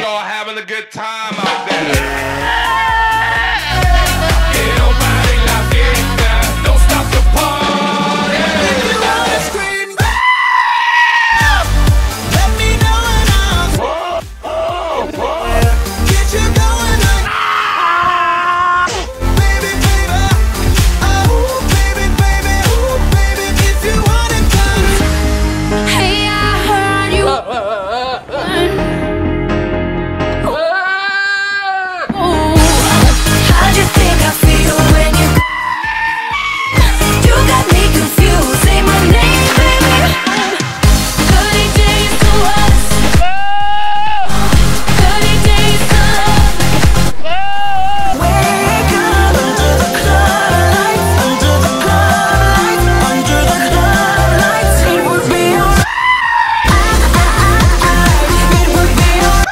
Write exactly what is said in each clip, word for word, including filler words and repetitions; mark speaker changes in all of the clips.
Speaker 1: y'all having a good time out there. Quiero bailar la fiesta, don't stop the party. If you wanna scream, let me know and I'll whoa, whoa, whoa. Get you going on. Baby, baby, oh, baby, baby, oh, baby, if you wanna come.
Speaker 2: Hey, I heard you.
Speaker 1: Uh, uh, uh, uh, uh.
Speaker 2: How'd you think I feel when you You got me confused, say my name, baby. thirty days to us, thirty days to love. Wake up under the club lights, under the club lights, under the club lights. It would be alright. It would be alright.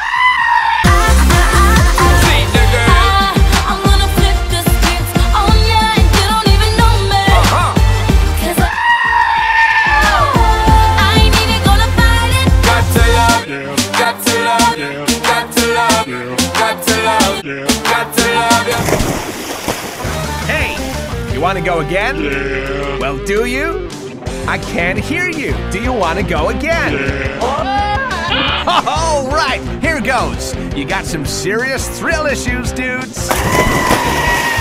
Speaker 2: I'm gonna flip the script on ya and you don't even know me. Cause I, I ain't even gonna fight it.
Speaker 1: Got to love, got to love, got to love, got to love, got to love you.
Speaker 3: Hey, you want to go again?
Speaker 1: Yeah.
Speaker 3: Well, do you? I can't hear you. Do you want to go again? All right, here goes. You got some serious thrill issues, dudes.